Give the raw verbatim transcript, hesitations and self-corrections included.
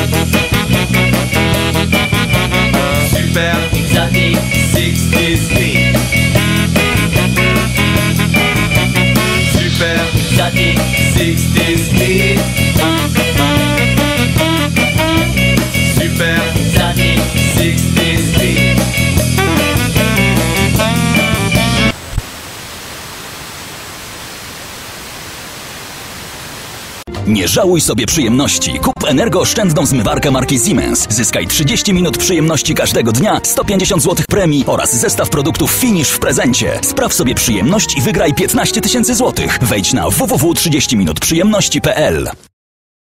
Super Exotic sixties Speed. Super Exotic sixties Speed. Super Exotic sixties Speed. Nie żałuj sobie przyjemności. Kup energooszczędną zmywarkę marki Siemens. Zyskaj trzydzieści minut przyjemności każdego dnia, sto pięćdziesiąt złotych premii oraz zestaw produktów Finish w prezencie. Spraw sobie przyjemność i wygraj piętnaście tysięcy złotych. Wejdź na w w w kropka trzydzieści minut przyjemności kropka p l.